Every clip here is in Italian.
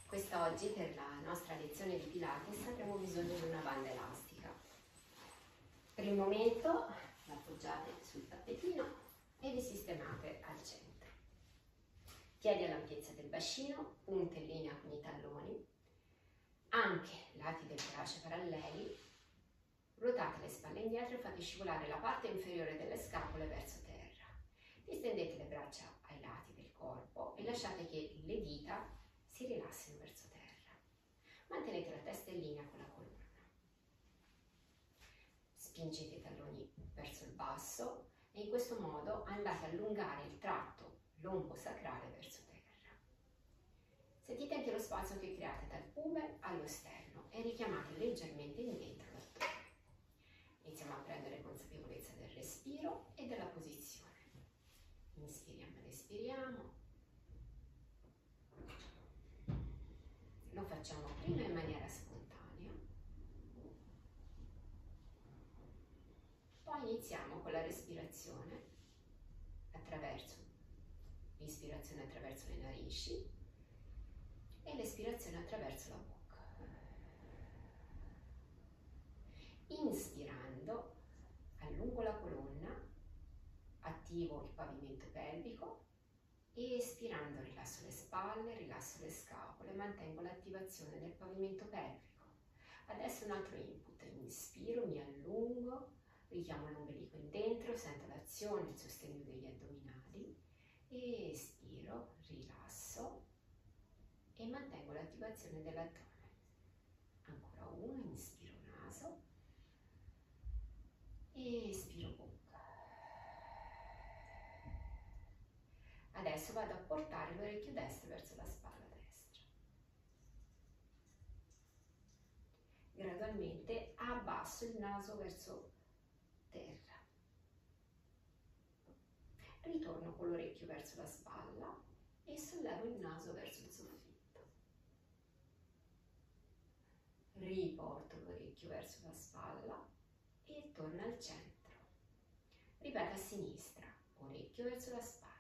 Quest'oggi per la nostra lezione di Pilates avremo bisogno di una banda elastica. Per il momento la appoggiate sul tappetino e vi sistemate al centro. Piedi all'ampiezza del bacino, punte in linea con i talloni, anche lati del torace paralleli, ruotate le spalle indietro e fate scivolare la parte inferiore delle scapole verso terra. Distendete le braccia ai lati del corpo e lasciate che le dita si rilassino verso terra. Mantenete la testa in linea con la colonna. Spingete i talloni verso il basso e in questo modo andate a allungare il tratto lombo-sacrale verso terra. Sentite anche lo spazio che create dal pume allo sterno e richiamate leggermente indietro l'addome. Iniziamo a prendere consapevolezza del respiro e della posizione. Inspiriamo ed espiriamo. Lo facciamo prima in maniera spontanea, poi iniziamo con la respirazione attraverso l'inspirazione attraverso le narici e l'espirazione attraverso la bocca. Inspirando, allungo la colonna, attivo il pavimento pelvico e espirando rilasso le spalle, rilasso le scapole, mantengo l'attivazione del pavimento pelvico. Adesso un altro input, inspiro, mi allungo, richiamo l'ombelico in dentro, sento l'azione, il sostegno degli addominali e espiro, rilasso e mantengo l'attivazione dell'addome. Ancora uno, inspiro naso e espiro bocca. Adesso vado a portare l'orecchio destro verso la spalla destra. Gradualmente abbasso il naso verso terra. Ritorno con l'orecchio verso la spalla e sollevo il naso verso il soffitto. Riporto l'orecchio verso la spalla e torno al centro. Ripeto a sinistra, orecchio verso la spalla.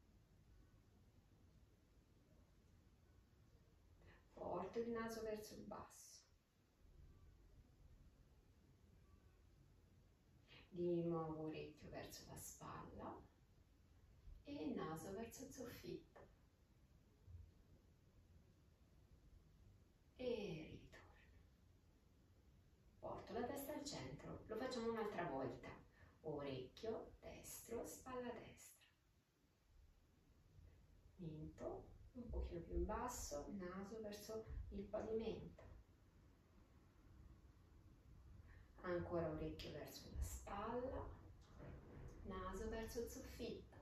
Porto il naso verso il basso. Di nuovo orecchio verso la spalla e naso verso il soffitto. E ritorno. Porto la testa al centro. Lo facciamo un'altra volta. Orecchio destro, spalla destra. Mento un pochino più in basso, naso verso il pavimento. Ancora orecchio verso la spalla, naso verso il soffitto.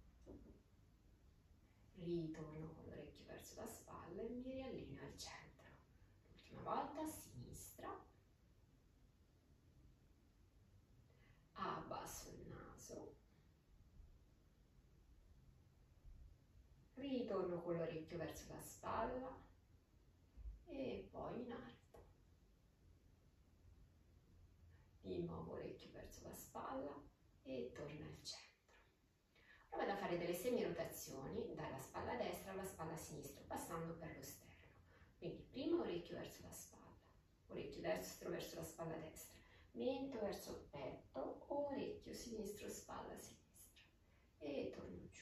Ritorno con l'orecchio verso la spalla e mi riallineo al centro. L'ultima volta a sinistra. Abbasso il naso. Ritorno con l'orecchio verso la spalla e poi in alto. Di nuovo orecchio verso la spalla e torno al centro. Ora vado a fare delle semi-rotazioni dalla spalla destra alla spalla sinistra, passando per lo sterno. Quindi prima orecchio verso la spalla, orecchio destro verso la spalla destra, mento verso il petto, orecchio sinistro, spalla sinistra e torno giù.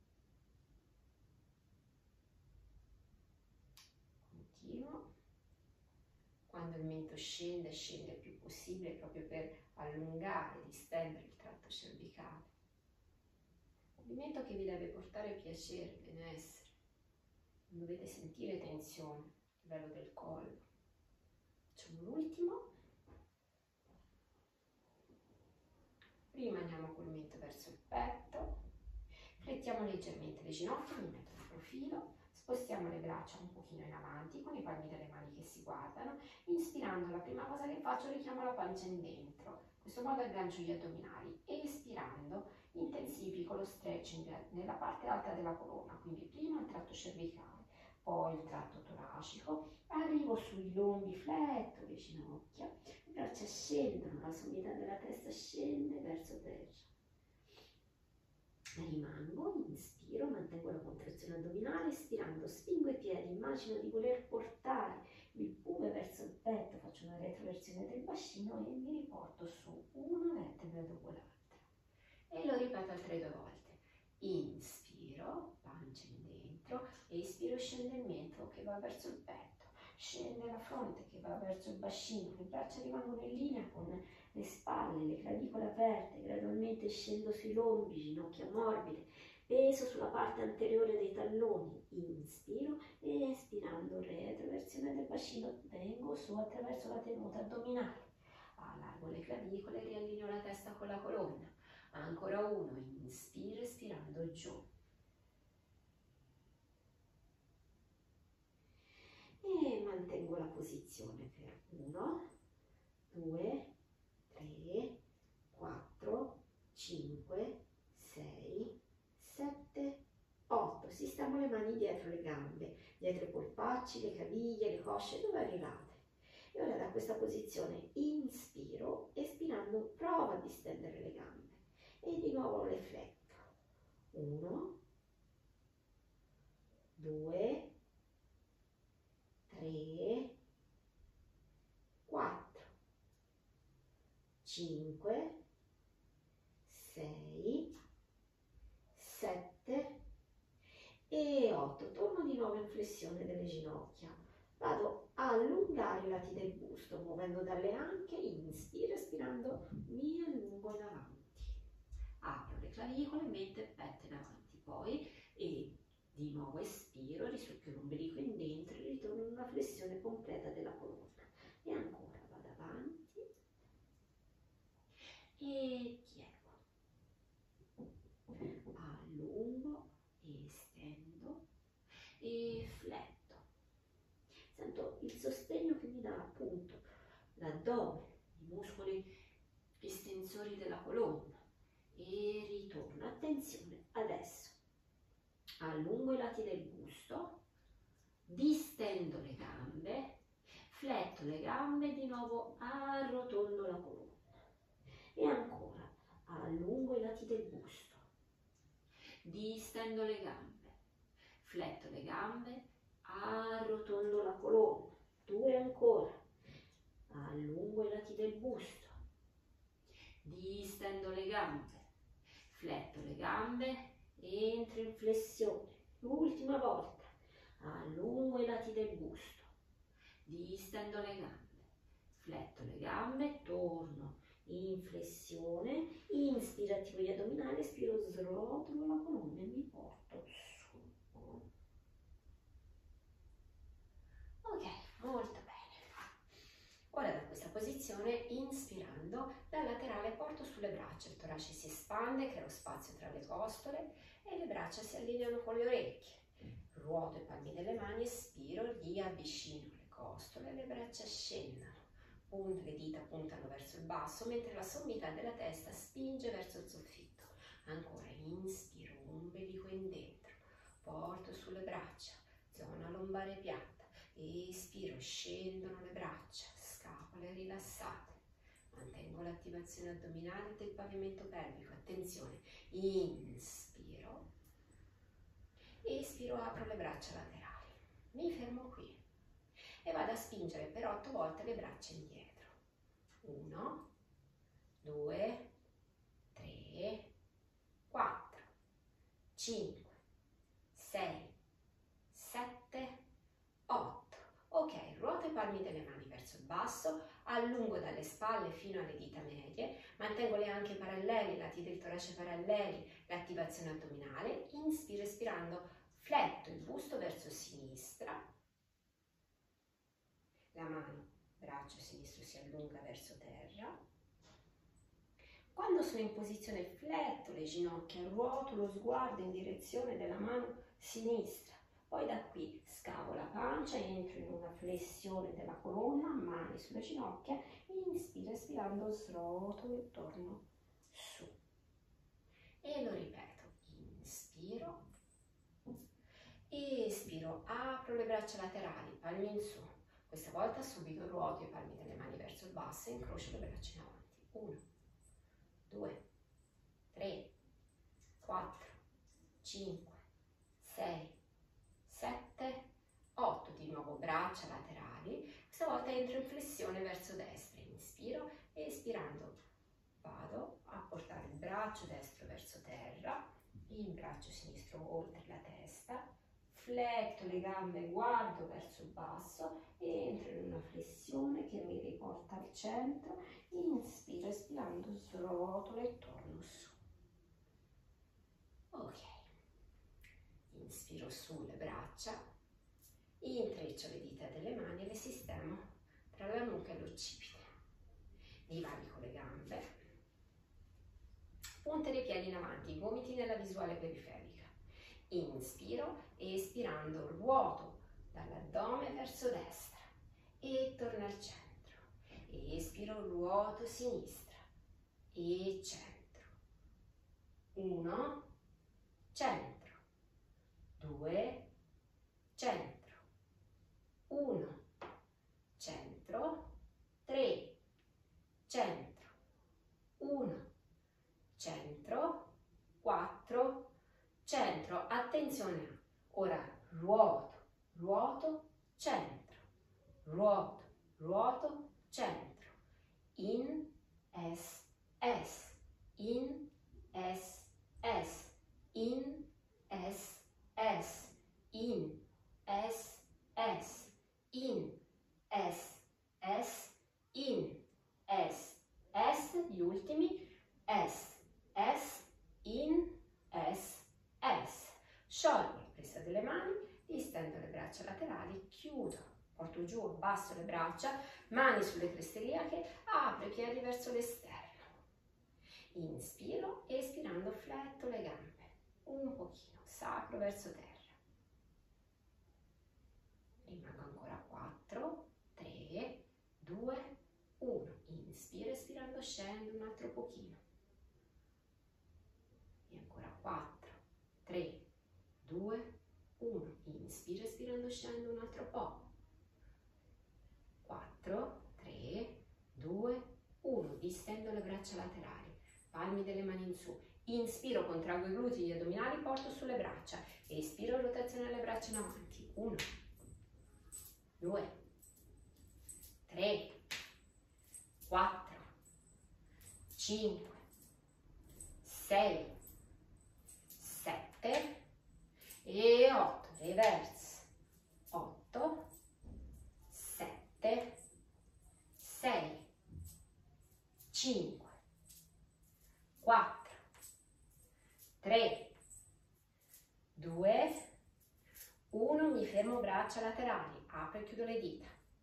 Continuo. Quando il mento scende, scende il più possibile proprio per allungare, distendere il tratto cervicale. Movimento che vi deve portare piacere, benessere. Non dovete sentire tensione a livello del collo. Facciamo l'ultimo. Prima andiamo col mento verso il petto. Flettiamo leggermente le ginocchia, mi metto in profilo. Spostiamo le braccia un pochino in avanti con i palmi delle mani che si guardano. Inspirando, la prima cosa che faccio, richiamo la pancia in dentro. In questo modo aggancio gli addominali. Espirando, intensifico lo stretching nella parte alta della colonna. Quindi prima il tratto cervicale, poi il tratto toracico. Arrivo sui lombi, fletto le ginocchia. Le braccia scendono, la sommità della testa scende verso terra. Rimango, inspiro, mantengo la contrazione addominale, espirando spingo i piedi, immagino di voler portare il pube verso il petto, faccio una retroversione del bacino e mi riporto su una vertebra dopo l'altra. E lo ripeto altre 2 volte. Inspiro, pancia in dentro, espiro, scende il mento che va verso il petto, scende la fronte che va verso il bacino, le braccia rimangono in linea con le spalle, le clavicole aperte, gradualmente scendo sui lombi, ginocchia morbide, peso sulla parte anteriore dei talloni, inspiro e espirando retroversione del bacino, vengo su attraverso la tenuta addominale, allargo le clavicole, riallineo la testa con la colonna, ancora 1, inspiro, espirando giù. E mantengo la posizione per 1, 2, 3, 4, 5, 6, 7, 8. Sistemo le mani dietro le gambe, dietro i polpacci, le caviglie, le cosce, dove arrivate. E ora da questa posizione inspiro, espirando provo a distendere le gambe. E di nuovo le fletto. 1, 2, 3, 4, 5, 6, 7 e 8. Torno di nuovo in flessione delle ginocchia. Vado a allungare i lati del busto, muovendo dalle anche, inspiro, espirando, mi allungo in avanti. Apro le clavicole, mente e petto in avanti. Poi, e di nuovo espiro, risucchio l'ombelico in dentro e ritorno in una flessione completa della colonna. E ancora, vado avanti e piego. Allungo, estendo e fletto. Sento il sostegno che mi dà appunto l'addome, i muscoli estensori della colonna e ritorno. Attenzione, adesso allungo i lati del busto, distendo le gambe, fletto le gambe, di nuovo arrotondo la colonna e ancora allungo i lati del busto, distendo le gambe, fletto le gambe, arrotondo la colonna, 2 ancora, allungo i lati del busto, distendo le gambe, fletto le gambe, entro in flessione, l'ultima volta, allungo i lati del busto, distendo le gambe, fletto le gambe, torno in flessione, inspiro, attivo gli addominali, espiro, srotolo la colonna e mi porto su. Ok, molto bene. Ora da questa posizione, inspirando, dal laterale porto sulle braccia, il torace si espande, crea spazio tra le costole e le braccia si allineano con le orecchie. Ruoto i palmi delle mani, espiro, riavvicino le costole, le braccia scendono. Le dita puntano verso il basso, mentre la sommità della testa spinge verso il soffitto. Ancora inspiro, ombelico in dentro, porto sulle braccia, zona lombare piatta, espiro, scendono le braccia, scapole rilassate. Mantengo l'attivazione addominale del pavimento pelvico. Attenzione, inspiro, espiro, apro le braccia laterali. Mi fermo qui e vado a spingere per 8 volte le braccia indietro. 1, 2, 3, 4, 5, 6, 7, 8. Ok, ruoto i palmi delle mani verso il basso, allungo dalle spalle fino alle dita medie, mantengo le anche parallele, i lati del torace paralleli, l'attivazione addominale, inspiro, espirando, fletto il busto verso sinistra, la mano, braccio sinistro si allunga verso terra. Quando sono in posizione fletto le ginocchia, ruoto lo sguardo in direzione della mano sinistra. Poi da qui scavo la pancia, entro in una flessione della colonna, mani sulle ginocchia, inspiro, espirando, srotolo e torno su. E lo ripeto, inspiro, espiro, apro le braccia laterali, palmi in su. Questa volta subito ruoto i palmi delle mani verso il basso e incrocio le braccia in avanti. 1, 2, 3, 4, 5, 6, 7, 8, di nuovo braccia laterali, questa volta entro in flessione verso destra, inspiro e espirando vado a portare il braccio destro verso terra, il braccio sinistro oltre la testa, fletto le gambe, guardo verso il basso, entro in una flessione che mi riporta al centro, inspiro, espirando srotolo e torno su. Ok, inspiro sulle braccia, intreccio le dita delle mani e le sistemo tra la nuca e l'occipite. Divarico le gambe, punte dei piedi in avanti, gomiti nella visuale periferica. Inspiro e espirando ruoto dall'addome verso destra e torno al centro. Espiro, ruoto sinistra e centro. 1, centro. 2, centro. 1, centro. 3, centro. 1, centro. 4, centro. Attenzione, ora ruoto, ruoto, centro. Ruoto, ruoto, centro. In, S, S. In, S, S. In, S, S. In, S, S. In, S, S. In, S, S. Gli ultimi. S, S. In, S, S. Sciolgo la presa delle mani, distendo le braccia laterali, chiudo, porto giù, abbasso le braccia, mani sulle creste iliache, apro i piedi verso l'esterno. Inspiro e espirando fletto le gambe, un pochino, sacro verso terra. Rimango ancora 4, 3, 2, 1. Inspiro, espirando scendo un altro pochino. E ancora 4, 3, 2, 1. Inspiro, espirando scendo un altro po'. 4, 3, 2, 1. Distendo le braccia laterali, palmi delle mani in su. Inspiro, contraggo i glutei, gli addominali, porto sulle braccia. Espiro, rotazione alle braccia in avanti. 1, 2, 3, 4, 5, 6, 7 e 8. Reverse. 8, 7, 6, 5, 4, 3, 2, 1. Mi fermo, braccia laterali, apro e chiudo le dita.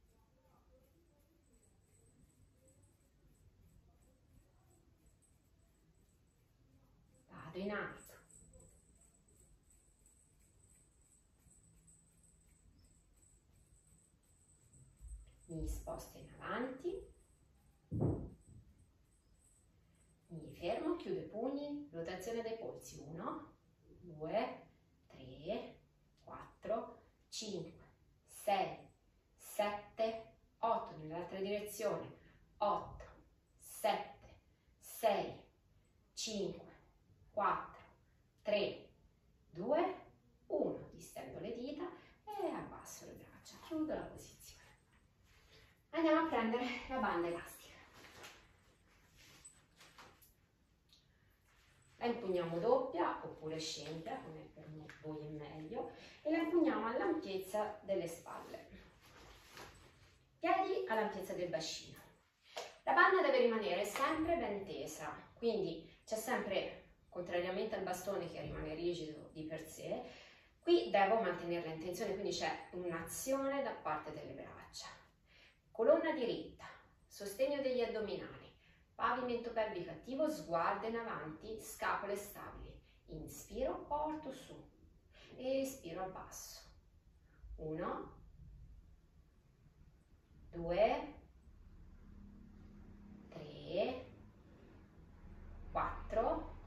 Vado in alto. Mi sposto in avanti. Mi fermo, chiudo i pugni, rotazione dei polsi. 1, 2, 3, 4, 5, 6, 7, 8. Nell'altra direzione. 8, 7, 6, 5, 4, 3, 2, 1. Distendo le dita e abbasso le braccia. Chiudo la posizione. Andiamo a prendere la banda elastica. La impugniamo doppia oppure scempia, come per voi è meglio, e la impugniamo all'ampiezza delle spalle. Piedi all'ampiezza del bacino. La banda deve rimanere sempre ben tesa, quindi c'è sempre, contrariamente al bastone che rimane rigido di per sé, qui devo mantenerla in tensione, quindi c'è un'azione da parte delle braccia. Colonna diritta, sostegno degli addominali, pavimento pelvico attivo, sguardo in avanti, scapole stabili. Inspiro, porto su, espiro, abbasso. 1, 2, 3, 4,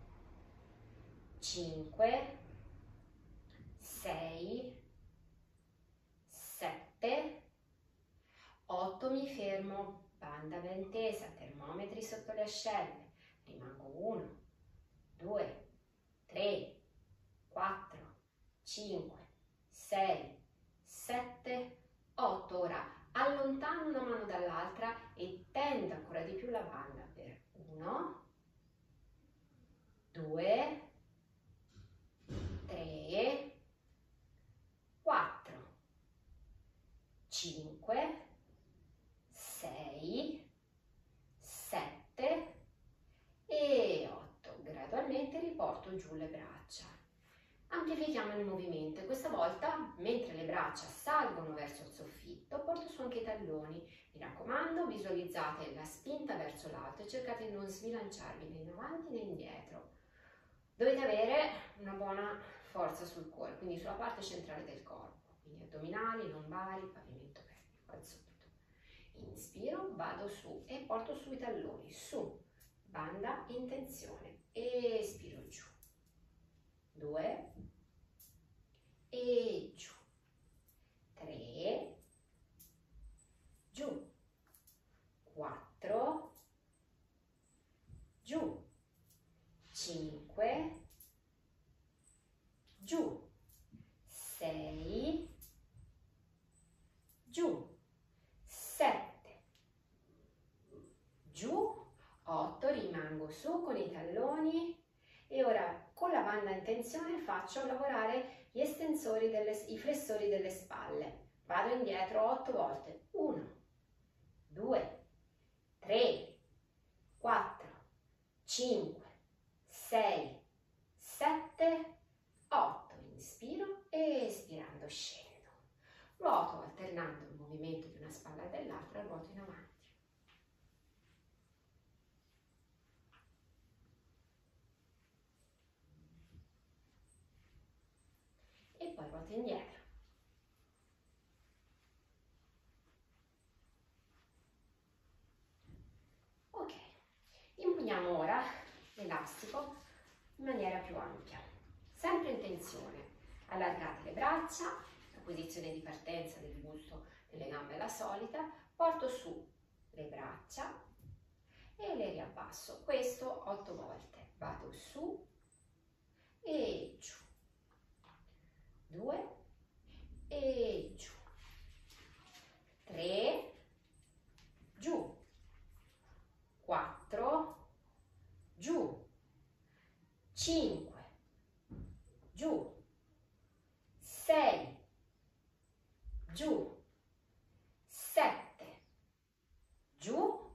5, 6, 7, 8, mi fermo, banda ben tesa, termometri sotto le ascelle, rimango 1, 2, 3, 4, 5, 6, 7, 8. Ora allontano una mano dall'altra e tendo ancora di più la banda per 1, 2, 3, 4, 5, 6, 7 e 8. Gradualmente riporto giù le braccia. Amplifichiamo il movimento e questa volta, mentre le braccia salgono verso il soffitto, porto su anche i talloni. Mi raccomando, visualizzate la spinta verso l'alto e cercate di non sbilanciarvi né in avanti né indietro. Dovete avere una buona forza sul cuore, quindi sulla parte centrale del corpo, quindi addominali, lombari, pavimento pelvico, al solito. Inspiro, vado su e porto su i talloni, su, banda in tensione, espiro giù, 2 e giù, 3, giù, 4, giù, 5, giù, 6, giù, 7, giù, 8, rimango su con i talloni e ora con la banda in tensione faccio lavorare gli estensori, i flessori delle spalle. Vado indietro 8 volte, 1, 2, 3, 4, 5, 6, 7, 8. Inspiro e espirando scendo. Ruoto alternando il movimento di una spalla e dell'altra, ruoto in avanti. E poi ruoto indietro. Ok, impugniamo ora l'elastico in maniera più ampia, sempre in tensione. Allargate le braccia, la posizione di partenza del busto delle gambe è la solita, porto su le braccia e le riabbasso, questo 8 volte. Vado su e giù, 2 e giù, 3, giù, 4, giù, 5, giù, 6, giù, 7, giù,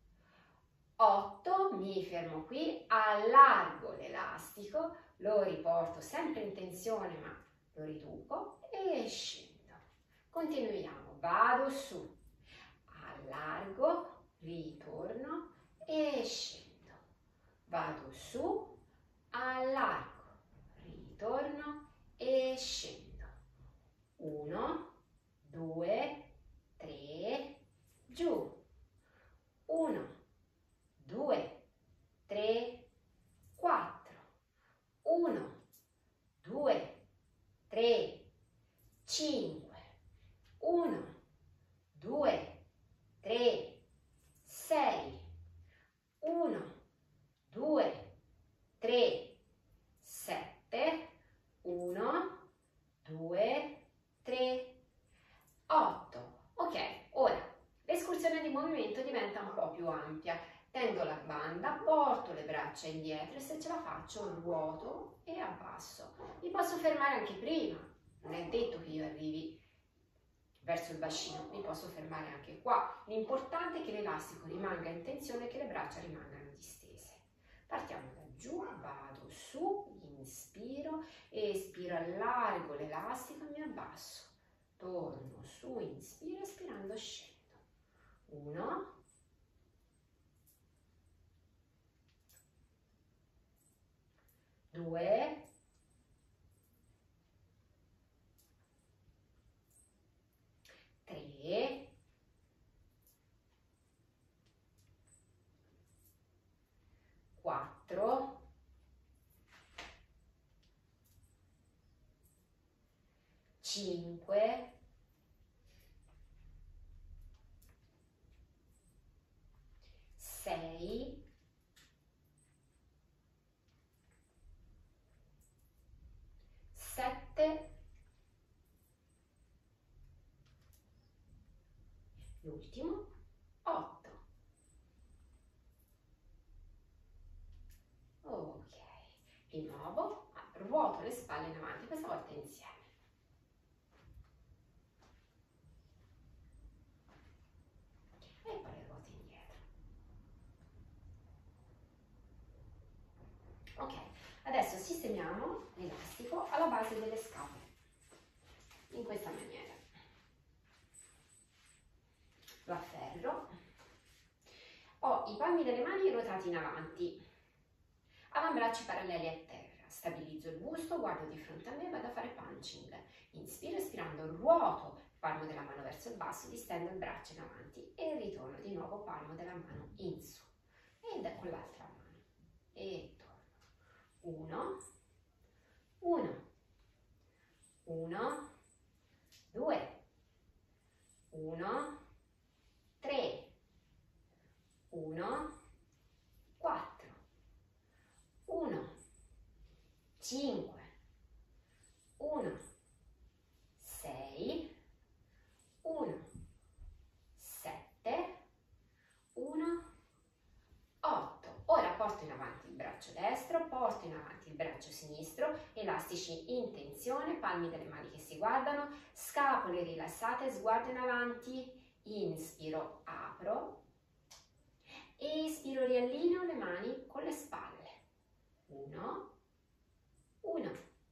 8, mi fermo qui, allargo l'elastico, lo riporto sempre in tensione ma lo riduco e scendo. Continuiamo, vado su, allargo, ritorno e scendo, vado su, allargo, ritorno e scendo. 1, 2, 3, giù, 1, 2, 3, 4, 1, 2, 3, 5, 1, 2, 3, 6, 1, 2, 3, 7, 1, 2, 3, 8. Ok, ora l'escursione di movimento diventa un po' più ampia. Tendo la banda, porto le braccia indietro e se ce la faccio ruoto e abbasso. Mi posso fermare anche prima, non è detto che io arrivi verso il bacino, mi posso fermare anche qua. L'importante è che l'elastico rimanga in tensione e che le braccia rimangano distese. Partiamo da giù, vado su, inspiro, espiro, allargo l'elastico e mi abbasso. Torno su, inspiro, espirando scendo. 1, 2, 3, 4, 5, 6, 7, l'ultimo, 8. Ok, di nuovo ruoto le spalle in avanti, questa volta insieme. E poi le ruote indietro. Ok, adesso sistemiamo l'elastico alla base delle scapole, in questa maniera. Lo afferro, ho i palmi delle mani ruotati in avanti, avambracci paralleli a terra, stabilizzo il busto, guardo di fronte a me e vado a fare punching. Inspiro, espirando, ruoto il palmo della mano verso il basso, distendo il braccio in avanti e ritorno di nuovo palmo della mano in su. E con l'altra mano. E torno. 1, 1, 1, 2, 1, 3, 1, 4, 1, 5, 1, 6, 1, 7, 1, 8. Ora porto in avanti il braccio destro, porto in avanti il braccio sinistro, elastici in tensione, palmi delle mani che si guardano, scapole rilassate, sguardo in avanti, inspiro, apro, espiro, riallineo le mani con le spalle. 1, 1,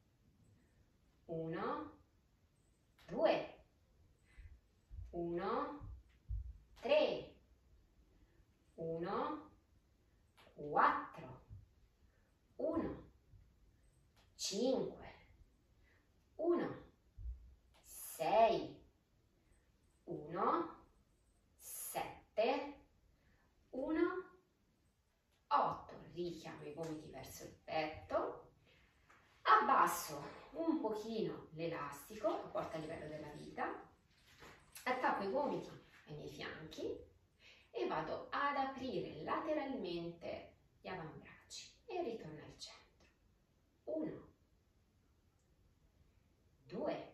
1, 2, 1, 3, 1, 4, 1, 5, 1, 6, 1, 7, 1, 8. Richiamo i gomiti verso il petto, abbasso un pochino l'elastico, lo porto a livello della vita, attacco i gomiti ai miei fianchi e vado ad aprire lateralmente gli avambracci e ritorno al centro. 1, 2,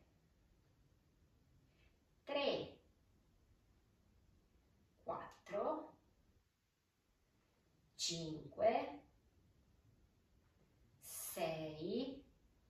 3, 4, 5, 6,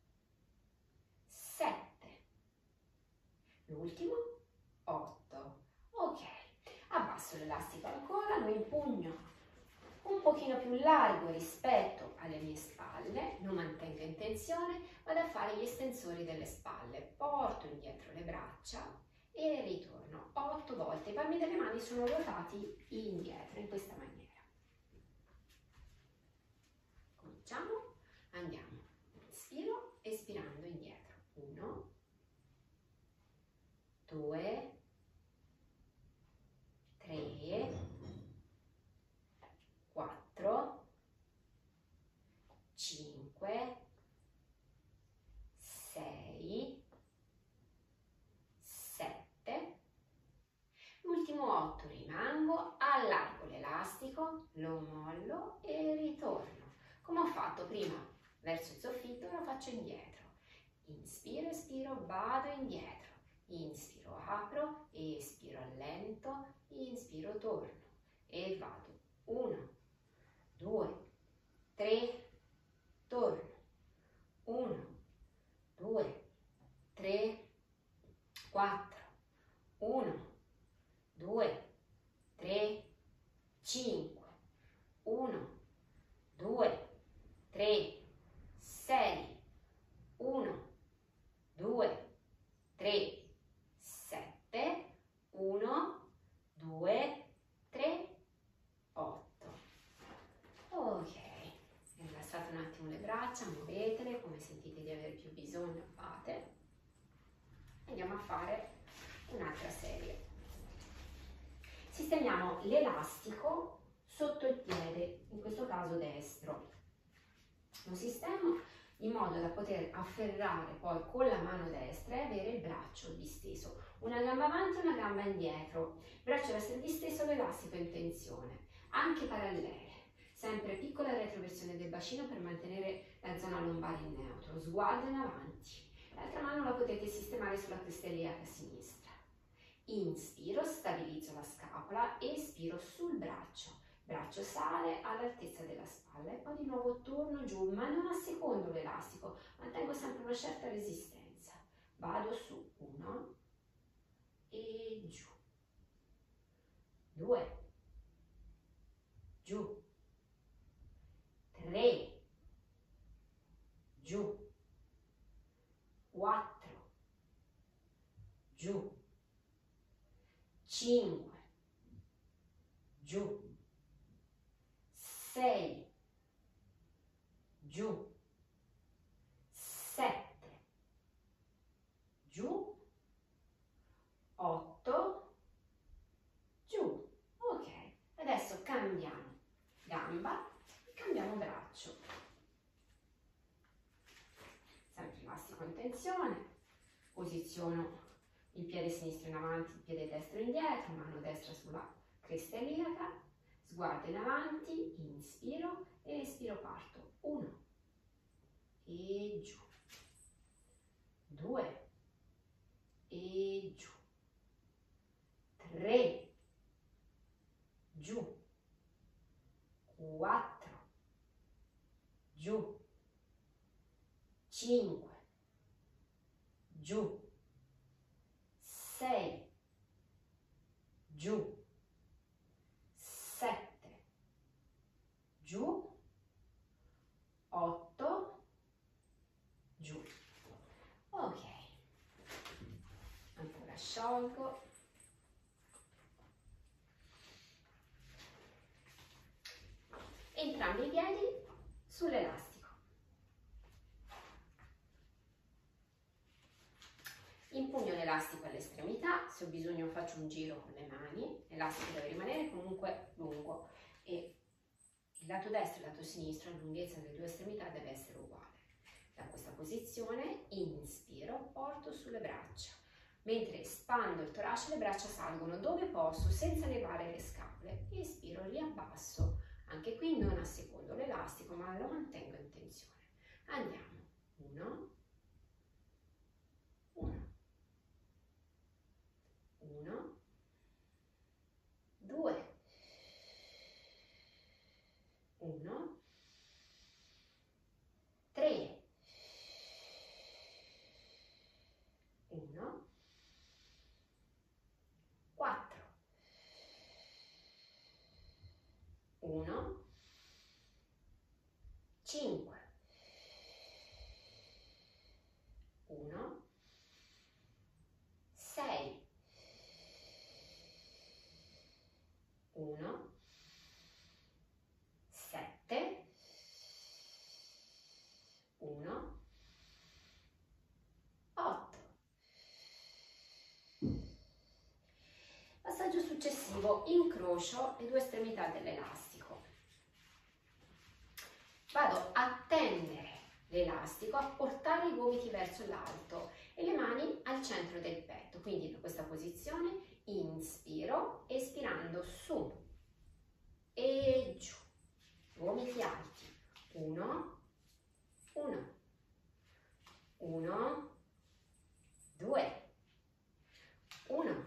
7. L'ultimo, 8. Ok, abbasso l'elastico ancora, lo impugno un pochino più largo rispetto alle mie spalle, lo mantengo in tensione, vado a fare gli estensori delle spalle, porto indietro le braccia e ritorno 8 volte. I palmi delle mani sono ruotati indietro in questa maniera. Cominciamo, andiamo, inspiro, espirando indietro, 1, 2, 3, 4, 5, 6, 7, l'ultimo 8, rimango, allargo l'elastico, lo mollo e ritorno. Come ho fatto prima verso il soffitto, lo faccio indietro. Inspiro, espiro, vado indietro. Inspiro, apro, espiro, allento, inspiro, torno e vado. 1, 2, 3, torno. 1, 2, 3, 4, 1, 2, 3, 5, 1, 2, 3, 6, 1, 2, 3, 7, 1, 2, 3, 8. Ok, rilassate un attimo le braccia, muovetele, come sentite di avere più bisogno fate. Andiamo a fare un'altra serie. Sistemiamo l'elastico sotto il piede, in questo caso destro. Lo sistemo in modo da poter afferrare poi con la mano destra e avere il braccio disteso. Una gamba avanti e una gamba indietro. Il braccio deve essere disteso, l'elastico in tensione. Anche parallele. Sempre piccola retroversione del bacino per mantenere la zona lombare in neutro. Sguardo in avanti. L'altra mano la potete sistemare sulla cresta iliaca sinistra. Inspiro, stabilizzo la scapola, espiro sul braccio sale all'altezza della spalla e poi di nuovo torno giù, ma non assecondo l'elastico, mantengo sempre una certa resistenza. Vado su, 1 e giù, 2, giù, 3, giù, 4, giù, 5, giù, 6, giù, 7, giù, 8, giù. Ok, adesso cambiamo gamba e cambiamo braccio. Sempre elastico in tensione, posiziono il piede sinistro in avanti, il piede destro indietro, mano destra sulla cresta iliaca, sguardo in avanti, inspiro e espiro, parto. 1 e giù, 2 e giù, 3, giù, 4, giù, 5, giù, 6, giù, 7, giù, 8, giù. Ok, ancora sciolgo. Entrambi i piedi sull'elastico. Impugno l'elastico all'estremità, se ho bisogno faccio un giro con le mani, l'elastico deve rimanere comunque lungo e il lato destro e il lato sinistro, la lunghezza delle due estremità deve essere uguale. Da questa posizione inspiro, porto sulle braccia, mentre espando il torace le braccia salgono dove posso senza levare le scapole, espiro, riabbasso. Anche qui non assecondo l'elastico ma lo mantengo in tensione. Andiamo, 1, 1, 1, 2, 1, 3, 1, 4, 1, 5, 1, 6, 1, 7, 1, 8. Passaggio successivo, incrocio le due estremità dell'elastico. Vado a tendere l'elastico, a portare i gomiti verso l'alto e le mani al centro del petto. Quindi in questa posizione inspiro, espirando su e giù, gomiti alti, 1, 1, 1, 2, 1,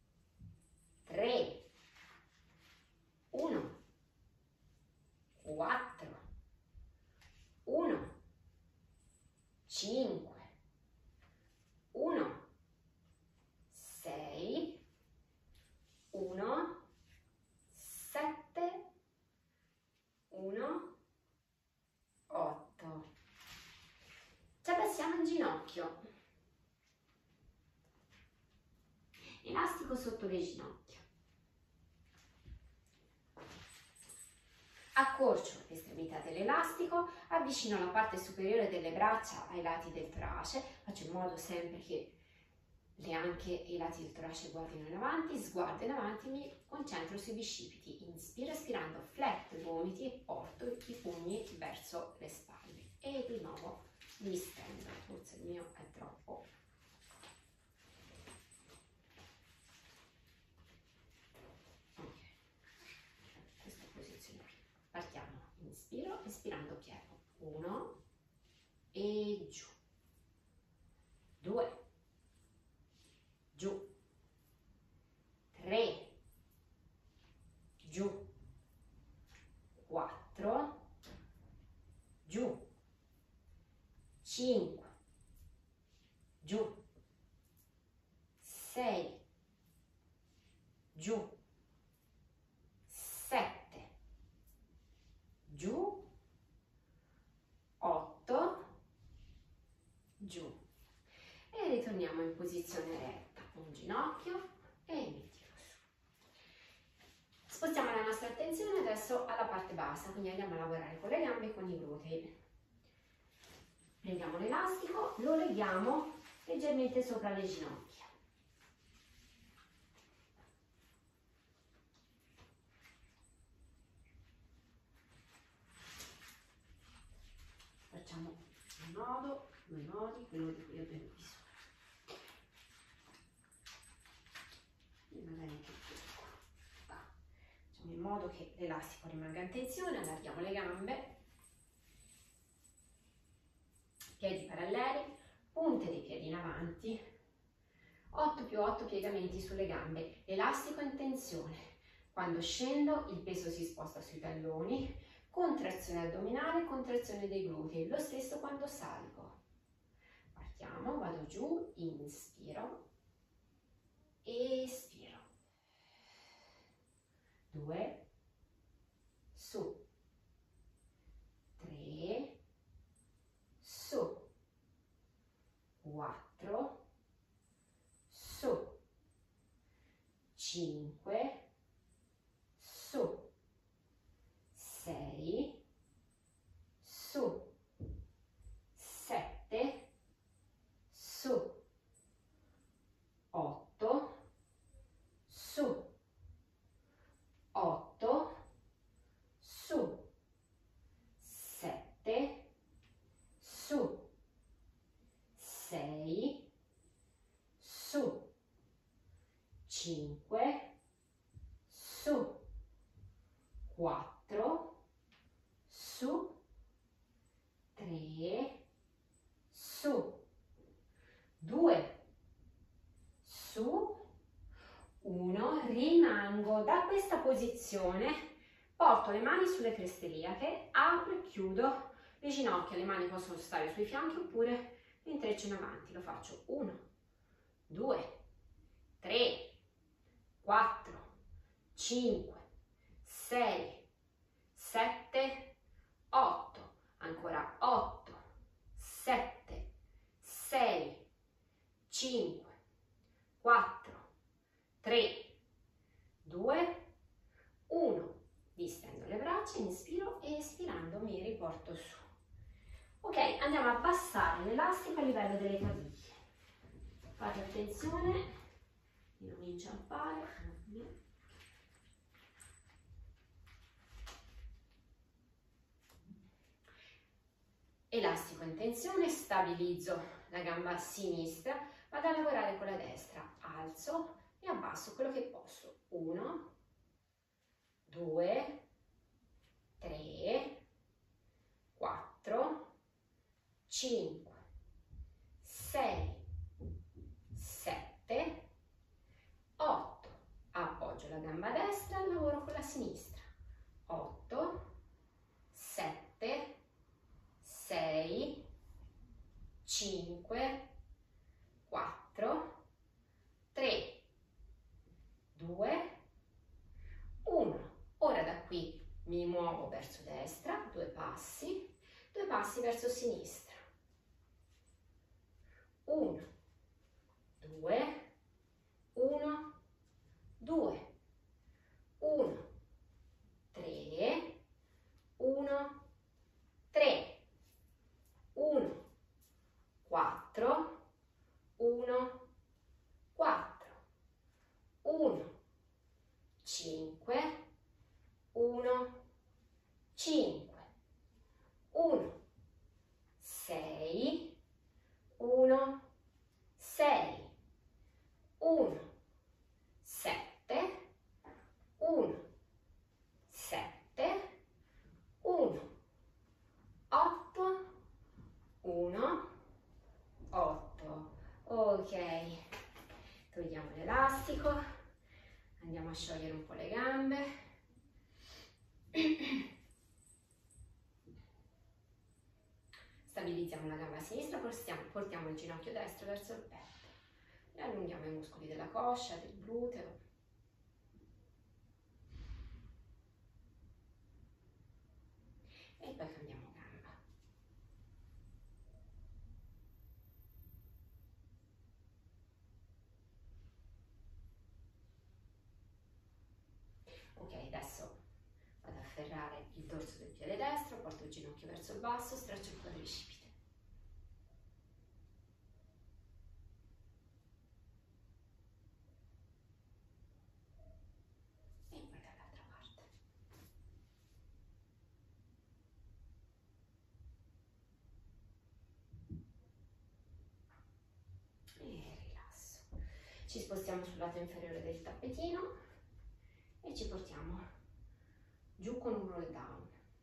3, 1, 4, 1, 5, 1, 6, 1, 7, 1, 8. Ci abbassiamo in ginocchio. Elastico sotto le ginocchia. Accorcio l'estremità dell'elastico, avvicino la parte superiore delle braccia ai lati del torace, faccio in modo sempre che le anche e i lati del torace guardino in avanti, sguardo in avanti, mi concentro sui bicipiti, inspiro, espirando, fletto i gomiti e porto i pugni verso le spalle e di nuovo mi stendo, forse il mio è troppo. Partiamo, inspiro, espirando piego, 1 e giù, 2, giù, 5, giù, 6, giù, 7, giù, 8, giù. E ritorniamo in posizione retta, un ginocchio e mi tiro su. Spostiamo la nostra attenzione adesso alla parte bassa, quindi andiamo a lavorare con le gambe e con i glutei. Prendiamo l'elastico, lo leghiamo leggermente sopra le ginocchia. Facciamo un nodo, due nodi, quello di cui abbiamo bisogno. E magari anche più. Facciamo in modo che l'elastico rimanga in tensione, allarghiamo le gambe, piedi paralleli, punte dei piedi in avanti, 8 più 8 piegamenti sulle gambe, elastico in tensione. Quando scendo il peso si sposta sui talloni, contrazione addominale, contrazione dei glutei, lo stesso quando salgo. Partiamo, vado giù, inspiro, espiro, 2, su, 3, su, 4, su, 5, su, 6, su, 7, su, 8, su, 8, su, 7, su, 6, su, 5, su, 4, su, 3, su, 2, su, 1, rimango. Da questa posizione porto le mani sulle creste iliache, apro e chiudo le ginocchia, le mani possono stare sui fianchi oppure le intreccio in avanti. Lo faccio 1, 2, 3, 4, 5, 6, 7, 8, ancora 8, 7, 6, 5, 4, 3, 2, 1. Distendo le braccia, inspiro e espirando mi riporto su. Ok, andiamo a abbassare l'elastico a livello delle caviglie. Fate attenzione di non inciampare. Elastico in tensione, stabilizzo la gamba sinistra, vado a lavorare con la destra, alzo e abbasso quello che posso. 1, 2, 3, 4, 5, 6, 7, 8. Appoggio la gamba destra e lavoro con la sinistra. 8, 7, 6, 5, 4, 3, 2, 1. Ora da qui mi muovo verso destra, due passi verso sinistra. 1, 2, 1, 2, 1, 3, 1, 3, 1, 4, 1, 4, 1, 5, 1, 5, 1, 6, 1, 6, 1, 7, 1, 7, 1, 8, 1, 8. Ok, togliamo l'elastico, andiamo a sciogliere un po' le gambe. Sta stabilizziamo la gamba sinistra, portiamo il ginocchio destro verso il petto e allunghiamo i muscoli della coscia, del gluteo. E poi cambiamo gamba. Ok, adesso vado a afferrare il dorso del piede destro, porto il ginocchio verso il basso, streccio il quadricipite. E poi dall'altra parte. E rilasso. Ci spostiamo sul lato inferiore del tappetino e ci portiamo giù con un roll down.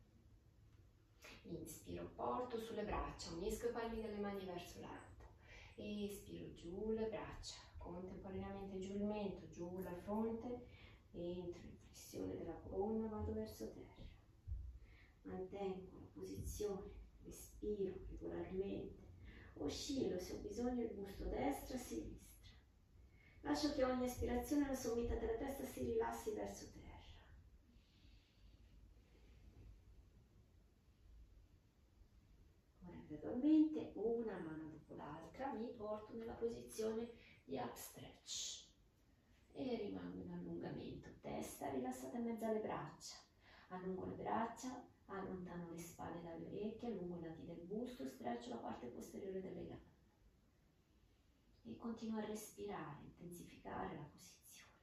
Inspiro, porto sulle braccia, unisco i palmi delle mani verso l'alto. Espiro, giù le braccia, contemporaneamente giù il mento, giù la fronte, entro in flessione della colonna, vado verso terra. Mantengo la posizione, respiro regolarmente, oscillo se ho bisogno il busto destra e sinistra. Lascio che ogni espirazione la sommità della testa si rilassi verso terra. Gradualmente, una mano dopo l'altra, mi porto nella posizione di up stretch e rimango in allungamento, testa rilassata in mezzo alle braccia, allungo le braccia, allontano le spalle dalle orecchie, allungo i lati del busto, streccio la parte posteriore delle gambe e continuo a respirare, intensificare la posizione.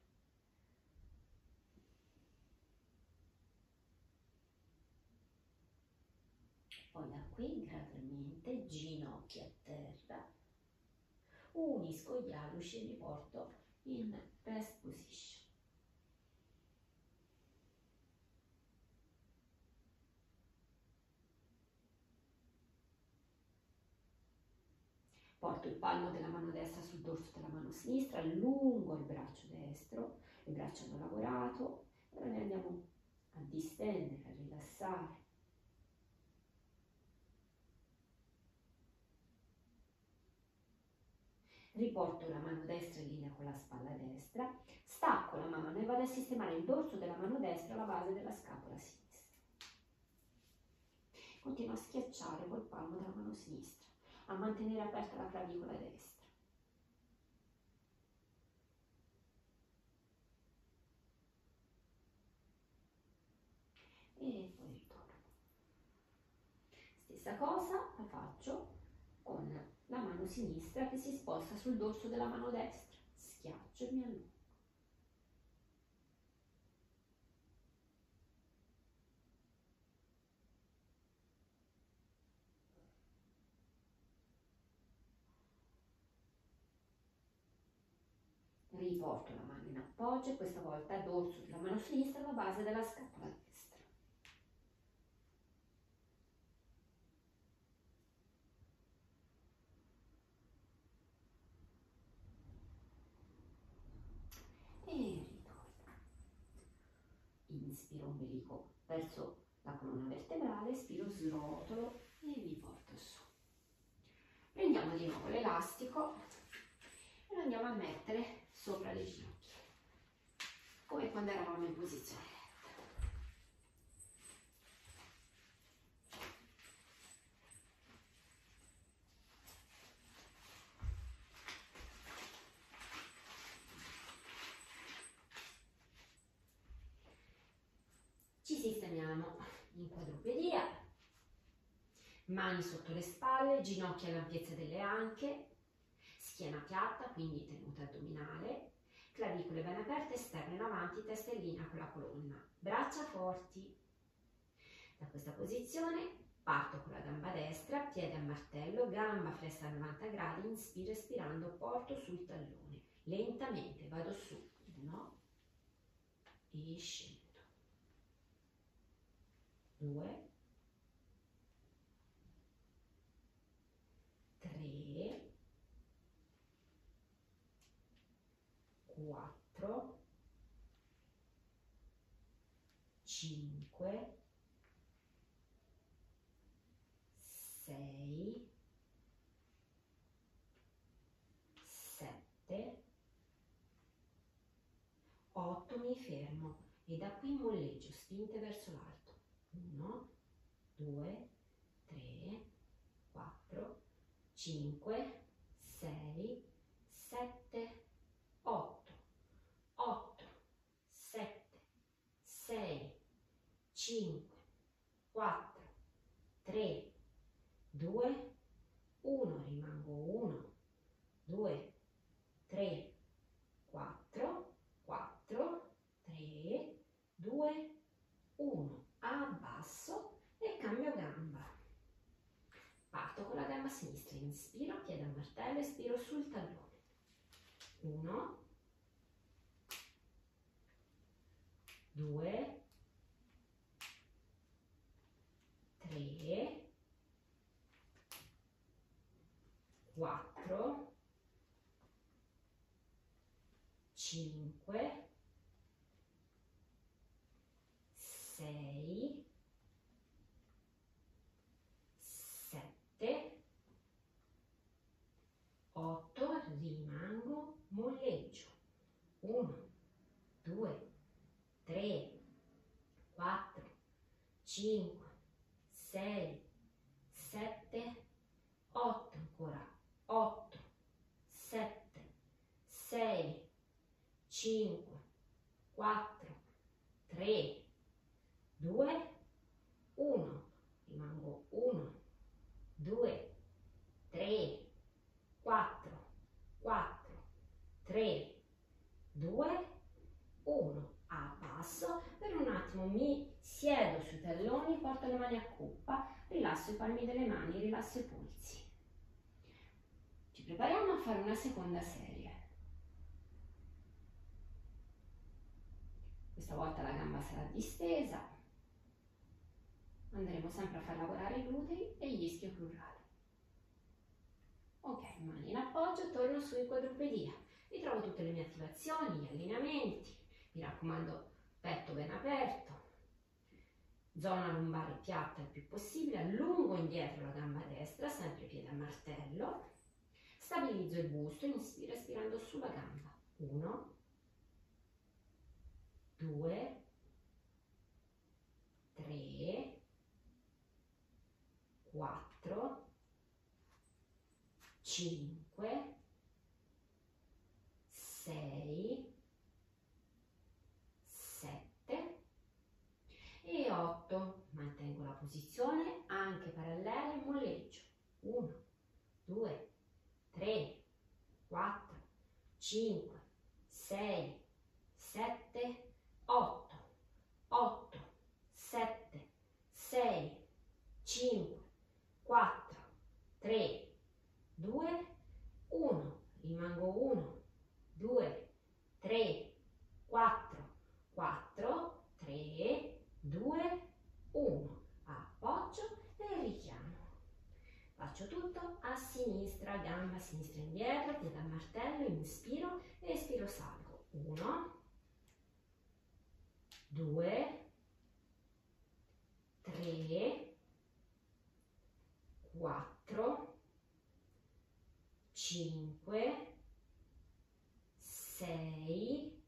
Poi da qui gradualmente ginocchia a terra, unisco gli aluci e mi porto in rest position. Porto il palmo della mano destra sul dorso della mano sinistra, allungo il braccio destro, le braccia hanno lavorato, ora ne andiamo a distendere, a rilassare. Riporto la mano destra in linea con la spalla destra, stacco la mano e vado a sistemare il dorso della mano destra alla base della scapola sinistra. Continuo a schiacciare col palmo della mano sinistra, a mantenere aperta la clavicola destra. E poi ritorno. Stessa cosa la faccio con la mano sinistra che si sposta sul dorso della mano destra. Schiaccio e mi allungo. Riporto la mano in appoggio e questa volta dorso della mano sinistra alla base della scapola destra. E ritorno. Inspiro ombelico verso la colonna vertebrale, espiro srotolo e mi porto su. Prendiamo di nuovo l'elastico e lo andiamo a mettere sopra le ginocchia, come quando eravamo in posizione retta. Ci sistemiamo in quadrupedia, mani sotto le spalle, ginocchia all'ampiezza delle anche, schiena piatta, quindi tenuta addominale, clavicole ben aperte, esterno in avanti, testa in linea con la colonna, braccia forti. Da questa posizione parto con la gamba destra, piede a martello, gamba flessa a 90 gradi, inspiro, espirando, porto sul tallone, lentamente vado su, 1 e scendo, 2, 3, 4, 5, 6, fermo e da qui molleggio, spinte verso l'alto. 1, 2, 3, 4, 5, 6, 7, 8, 8, 7, 6, 5, 4, 3, 2, 1, rimango 1, 2, 3, 4, 4, 3, 2, 1, abbasso e cambio gamba. Parto con la gamba sinistra, inspiro, piede a martello, espiro sul tallone. 1, 2, 3, 4, 5, 6, 7, 8, rimango, molleggio. 1, 2, 3, 4, 5, 6, 7, 8, ancora 8, 7, 6, 5, 4, 3, 2, 1, rimango 1, 2, 3, 4, 4, 3, 2, 1, abbasso, per un attimo mi siedo sui talloni, porto le mani a coppa, rilasso i palmi delle mani, rilasso i polsi. Ci prepariamo a fare una seconda serie. Questa volta la gamba sarà distesa, andremo sempre a far lavorare i glutei e gli ischio plurali. Ok, mani in appoggio, torno su in quadrupedia. Ritrovo tutte le mie attivazioni, gli allineamenti. Mi raccomando, petto ben aperto, zona lombare piatta il più possibile, allungo indietro la gamba destra, sempre piede a martello, stabilizzo il busto, inspiro espirando sulla gamba. 1, 2, 3, 4, 5, 6, 7 e 8. Mantengo la posizione anche parallela e molleggio. 1, 2, 3, 4, 5, 6, 7, 8, 8, 7, 6, 5, 4, 3, 2, 1, rimango 1, 2, 3, 4, 4, 3, 2, 1, appoggio e richiamo. Faccio tutto a sinistra, gamba sinistra indietro, piede a martello, inspiro e espiro salgo. 1, 2, 3, 4, 5, 6,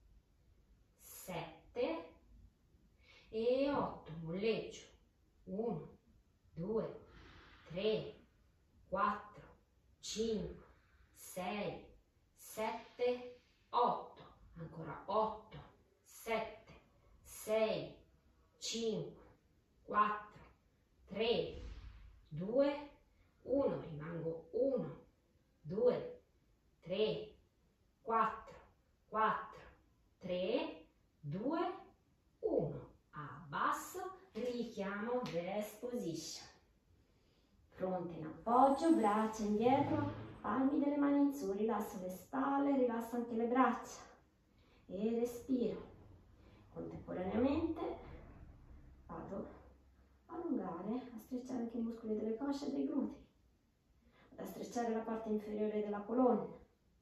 7 e 8. Molleggio. 1, 2, 3, 4, 5, 6, 7, 8. Ancora 8, 7, 6, 5, 4, 3, 2, 1. Rimango 1, 2, 3, 4, 4, 3, 2, 1. Abbasso, richiamo, rest position. Fronte in appoggio, braccia indietro, palmi delle mani in su, rilasso le spalle, rilasso anche le braccia e respiro. Contemporaneamente vado a allungare, a strecciare anche i muscoli delle cosce e dei glutei, a strecciare la parte inferiore della colonna.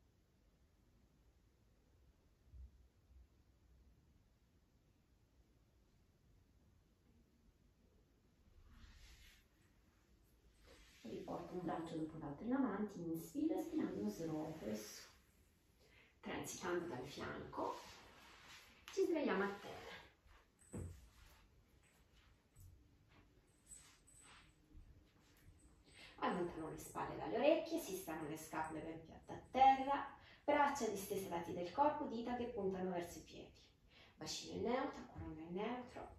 Riporto un braccio dopo l'altro in avanti, inspiro, espirando sropes. Transitando dal fianco, Ci sdraiamo a terra. Allontano le spalle dalle orecchie, si stanno le scapole ben piatte a terra, braccia distese ai lati del corpo, dita che puntano verso i piedi. Bacino in neutro, colonna in neutro.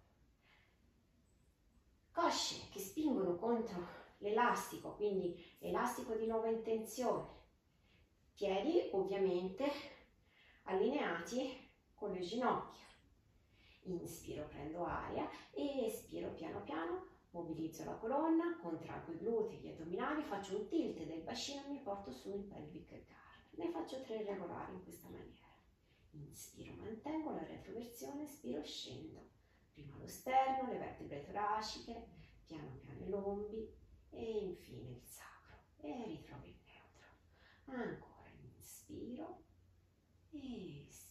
Cosce che spingono contro l'elastico, quindi elastico di nuovo in tensione. Piedi ovviamente allineati con le ginocchia. Inspiro, prendo aria e espiro piano piano. Mobilizzo la colonna, contraggo i glutei, gli addominali, faccio un tilt del bacino e mi porto su in pelvic curl. Ne faccio 3 regolari in questa maniera. Inspiro, mantengo la retroversione, espiro, scendo. Prima lo sterno, le vertebre toraciche, piano piano i lombi e infine il sacro. E ritrovo il neutro. Ancora, inspiro e espiro.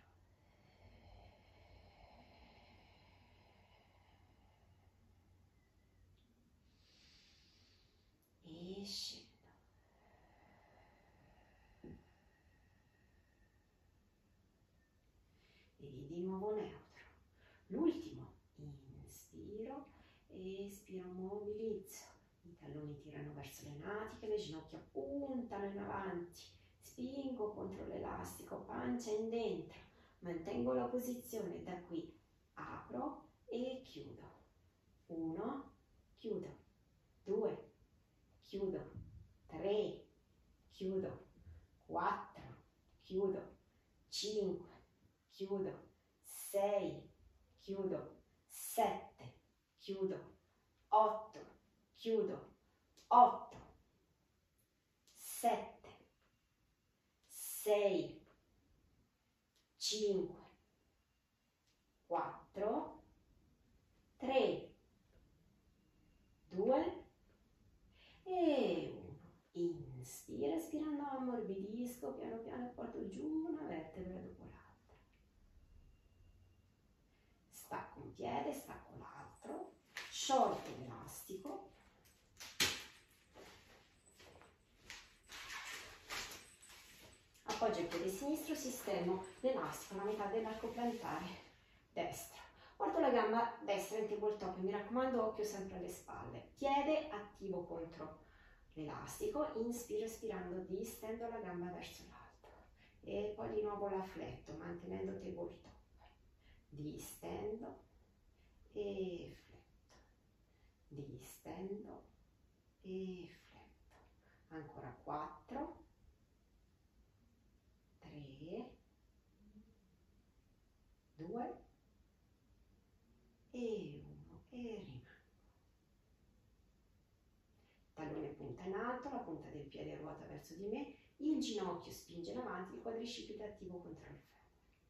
E scendo. E di nuovo neutro. L'ultimo, inspiro, espiro, mobilizzo. I talloni tirano verso le natiche, le ginocchia puntano in avanti. Spingo contro l'elastico, pancia in dentro. Mantengo la posizione, da qui apro e chiudo. 1, chiudo. 2, chiudo. 3, chiudo. 4, chiudo. 5, chiudo. 6, chiudo. 7, chiudo. 8, chiudo. 8, 7, 6, 5, 4, 3, 2 e 1. Inspira, espirando ammorbidisco, piano piano porto giù una vertebra dopo l'altra. Stacco un piede, stacco l'altro, sciolgo l'elastico. Appoggio il piede sinistro, sistemo l'elastico alla metà dell'arco plantare destro. Porto la gamba destra in tabletop, mi raccomando, occhio sempre alle spalle. Piede attivo contro l'elastico, inspiro, espirando, distendo la gamba verso l'alto. E poi di nuovo la fletto, mantenendo tabletop. Distendo e fletto. Distendo e fletto. Ancora 4. 3, 2 e 1 e rimango. Tallone punta in alto, la punta del piede ruota verso di me, il ginocchio spinge in avanti, il quadricipite attivo contro il femore.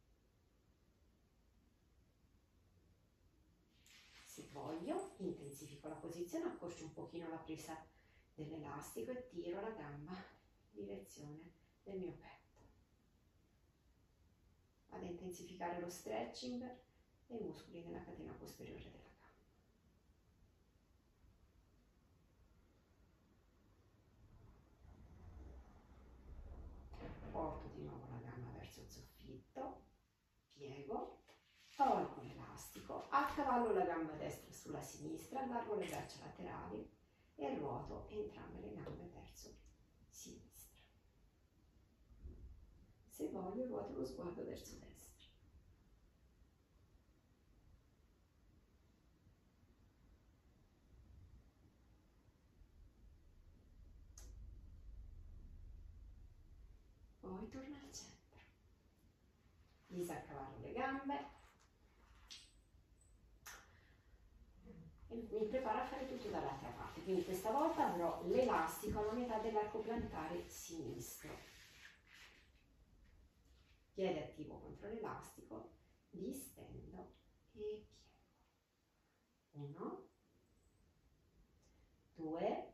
Se voglio, intensifico la posizione, accorcio un pochino la presa dell'elastico e tiro la gamba in direzione del mio petto. Vado a intensificare lo stretching dei muscoli della catena posteriore della gamba. Porto di nuovo la gamba verso il soffitto, piego, tolgo l'elastico, accavallo la gamba destra sulla sinistra, allargo le braccia laterali e ruoto entrambe le gambe verso sinistra. Se voglio, ruoto lo sguardo verso destra. Poi torno al centro. Disaccavallo le gambe e mi preparo a fare tutto dall'altra parte. Quindi questa volta avrò l'elastico alla metà dell'arco plantare sinistro. Piede attivo contro l'elastico, distendo e piego. 1, 2,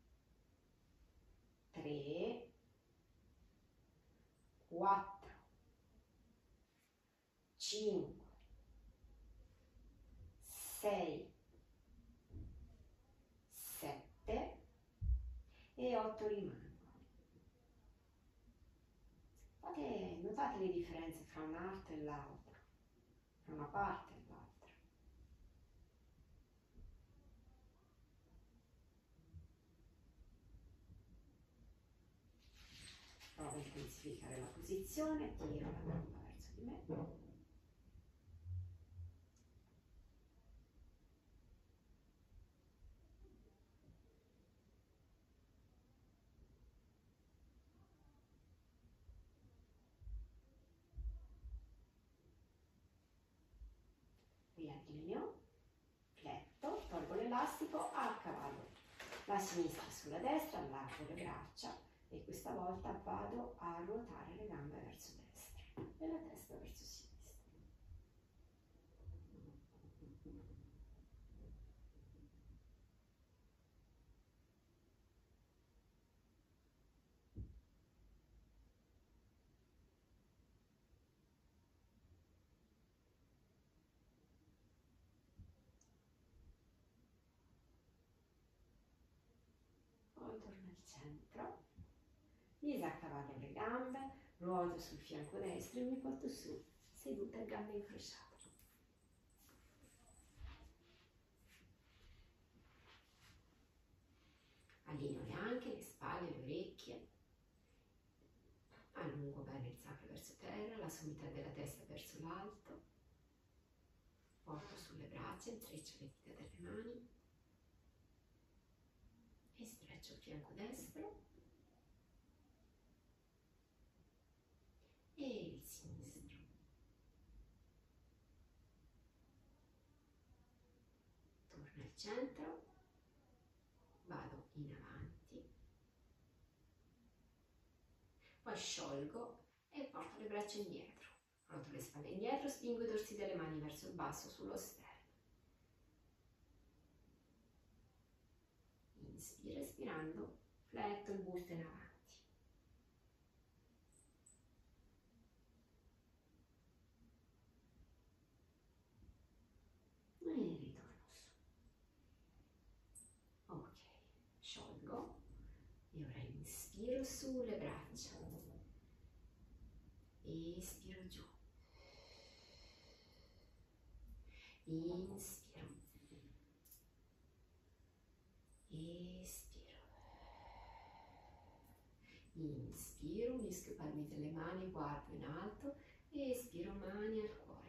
3, 4, 5, 6, 7 e 8 rimango. Notate le differenze tra un arto e l'altro. tra una parte e l'altra. Prova a intensificare la posizione, tiro la gamba verso di me. Riallineo, fletto, tolgo l'elastico, a cavallo. La sinistra sulla destra, allargo le braccia e questa volta vado a ruotare le gambe verso destra e la testa verso sinistra. Poi torno al centro, disaccavallo le gambe, ruoto sul fianco destro e mi porto su, seduta a gambe incrociate. Allineo neanche le spalle, le orecchie, allungo bene il sacro verso terra, la sommità della testa verso l'alto, porto sulle braccia, intreccio le dita delle mani e streccio il fianco destro e il sinistro. Torno al centro, vado in avanti, poi sciolgo e porto le braccia indietro, roto le spalle indietro, spingo i dorsi delle mani verso il basso sullo sterno. Inspiro, espirando, fletto il busto in avanti. E ritorno su. Ok, sciolgo e ora inspiro sulle braccia. Espiro giù. Inspiro. Espiro. Inspiro, unisco i palmi delle mani, guardo in alto e espiro mani al cuore.